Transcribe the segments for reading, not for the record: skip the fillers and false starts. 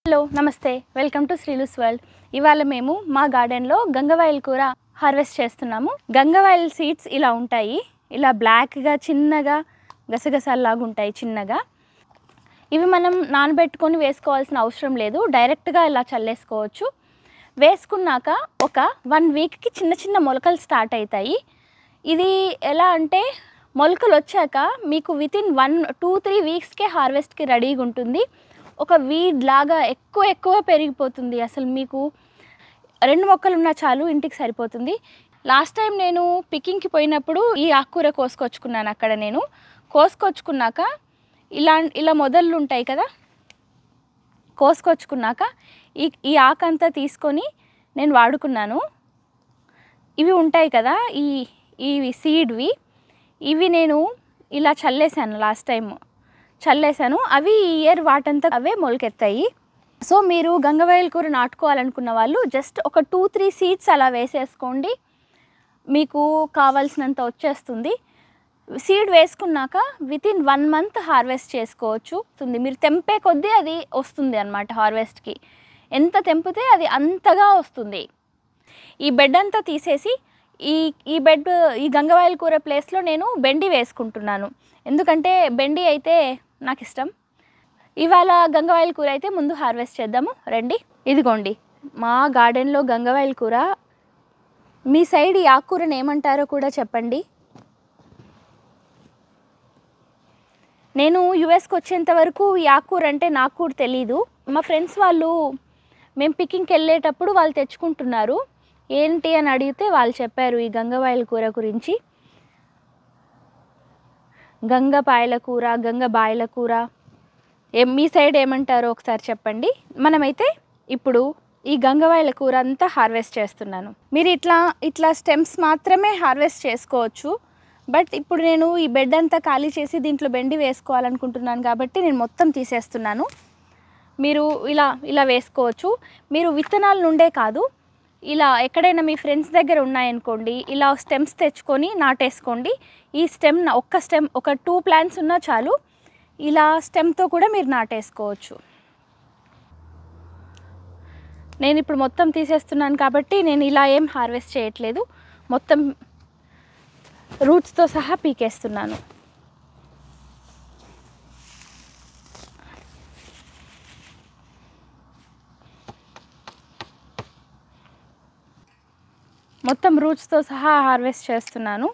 Hello నమస్తే welcome to Sreelu's world. ఇవాళ మేము మా గార్డెన్లో గంగవాయిల్ కూర హార్వెస్ట్ చేస్తున్నాము. గంగవాయిల్ సీడ్స్ ఇలా ఉంటాయి, ఇలా బ్లాక్గా చిన్నగా గసగసాల్లాగా ఉంటాయి చిన్నగా. ఇవి మనం నానబెట్టుకొని వేసుకోవాల్సిన అవసరం లేదు, డైరెక్ట్గా ఇలా చల్లేసుకోవచ్చు. వేసుకున్నాక ఒక 1 వీక్కి చిన్న చిన్న మొలకలు స్టార్ట్ అవుతాయి. ఇది ఎలా అంటే మొలకలు వచ్చాక మీకు వితిన్ 1-2-3 వీక్స్కే హార్వెస్ట్కి రెడీగా ఉంటుంది. ఒక వీడ్ లాగా ఎక్కువ పెరిగిపోతుంది. అసలు మీకు 2 మొక్కలు ఉన్నా చాలు, ఇంటికి సరిపోతుంది. లాస్ట్ టైం నేను పికింగ్కి పోయినప్పుడు ఈ ఆకుకూర కోసుకొచ్చుకున్నాను. అక్కడ నేను కోసుకొచ్చుకున్నాక ఇలా మొదళ్ళు ఉంటాయి కదా, కోసుకొచ్చుకున్నాక ఈ ఆకంతా తీసుకొని నేను వాడుకున్నాను. ఇవి ఉంటాయి కదా, ఇవి సీడ్వి, ఇవి నేను ఇలా చల్లేసాను. లాస్ట్ టైం చల్లేసాను, అవి ఈ ఇయర్ వాటంతా అవే మొలకెత్తాయి. సో మీరు గంగవాయిల్ కూర నాటుకోవాలనుకున్న వాళ్ళు జస్ట్ ఒక 2-3 సీడ్స్ అలా వేసేసుకోండి, మీకు కావాల్సినంత వచ్చేస్తుంది. సీడ్ వేసుకున్నాక వితిన్ 1 మంత్ హార్వెస్ట్ చేసుకోవచ్చు. మీరు తెంపే కొద్దీ అది వస్తుంది అన్నమాట. హార్వెస్ట్కి ఎంత తెంపితే అది అంతగా వస్తుంది. ఈ బెడ్ అంతా తీసేసి ఈ గంగవాయిల్ కూర ప్లేస్లో నేను బెండి వేసుకుంటున్నాను, ఎందుకంటే బెండి అయితే నాకు ఇష్టం. ఇవాళ గంగవాయిల్ కూర అయితే ముందు హార్వెస్ట్ చేద్దాము రండి. ఇదిగోండి మా గార్డెన్లో గంగవాయిల్ కూర. మీ సైడ్ ఈ ఆకుకూరను ఏమంటారో కూడా చెప్పండి. నేను యుఎస్కి వచ్చేంత వరకు ఈ ఆకుకూర అంటే నాకు కూడా తెలీదు. మా ఫ్రెండ్స్ వాళ్ళు మేము పికింగ్కి వెళ్ళేటప్పుడు వాళ్ళు తెచ్చుకుంటున్నారు. ఏంటి అని అడిగితే వాళ్ళు చెప్పారు ఈ గంగవాయిల్ కూర గురించి. గంగపాయల కూర, గంగబాయల కూర, మీ సైడ్ ఏమంటారో ఒకసారి చెప్పండి. మనమైతే ఇప్పుడు ఈ గంగవాయిల కూర అంతా హార్వెస్ట్ చేస్తున్నాను. మీరు ఇట్లా స్టెమ్స్ మాత్రమే హార్వెస్ట్ చేసుకోవచ్చు. బట్ ఇప్పుడు నేను ఈ బెడ్ అంతా ఖాళీ చేసి దీంట్లో బెండి వేసుకోవాలనుకుంటున్నాను కాబట్టి నేను మొత్తం తీసేస్తున్నాను. మీరు ఇలా వేసుకోవచ్చు. మీరు విత్తనాల నుండే కాదు, ఇలా ఎక్కడైనా మీ ఫ్రెండ్స్ దగ్గర ఉన్నాయనుకోండి, ఇలా స్టెమ్స్ తెచ్చుకొని నాటేసుకోండి. ఈ స్టెమ్ ఒక 2 ప్లాంట్స్ ఉన్నా చాలు, ఇలా స్టెమ్తో కూడా మీరు నాటేసుకోవచ్చు. నేను ఇప్పుడు మొత్తం తీసేస్తున్నాను కాబట్టి నేను ఇలా ఏం హార్వెస్ట్ చేయట్లేదు, మొత్తం రూట్స్తో సహా పీకేస్తున్నాను. మొత్తం రూట్స్తో సహా హార్వెస్ట్ చేస్తున్నాను.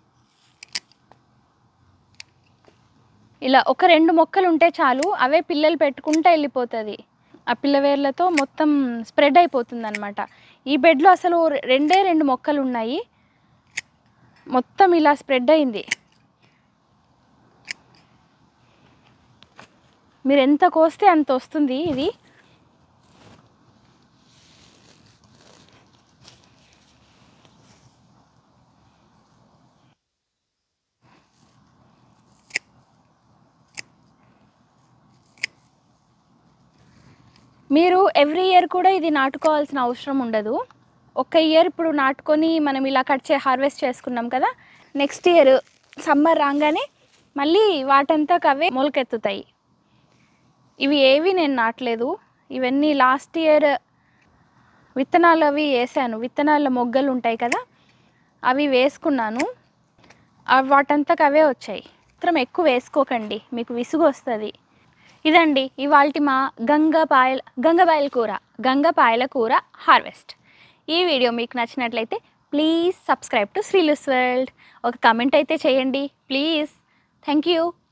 ఇలా ఒక 2 మొక్కలు ఉంటే చాలు, అవే పిల్లలు పెట్టుకుంటే వెళ్ళిపోతుంది. ఆ పిల్లవేర్లతో మొత్తం స్ప్రెడ్ అయిపోతుంది అనమాట. ఈ బెడ్లో అసలు 2 మొక్కలు ఉన్నాయి, మొత్తం ఇలా స్ప్రెడ్ అయింది. మీరు ఎంత కోస్తే అంత వస్తుంది ఇది. మీరు ఎవ్రీ ఇయర్ కూడా ఇది నాటుకోవాల్సిన అవసరం ఉండదు. ఒక ఇయర్ ఇప్పుడు నాటుకొని మనం ఇలా హార్వెస్ట్ చేసుకున్నాం కదా, నెక్స్ట్ ఇయర్ సమ్మర్ రాగానే మళ్ళీ వాటంతా అవే మొలకెత్తుతాయి. ఇవి ఏవి నేను నాటలేదు, ఇవన్నీ లాస్ట్ ఇయర్ విత్తనాలు అవి వేసాను. విత్తనాల మొగ్గలు ఉంటాయి కదా, అవి వేసుకున్నాను, వాటంతా అవే వచ్చాయి. మాత్రం ఎక్కువ వేసుకోకండి, మీకు విసుగు వస్తుంది. ఇదండి ఇవాల్టి మా గంగపాయల కూర హార్వెస్ట్. ఈ వీడియో మీకు నచ్చినట్లయితే please subscribe to Sreelu's world. ఒక కమెంట్ అయితే చేయండి ప్లీజ్. Thank you.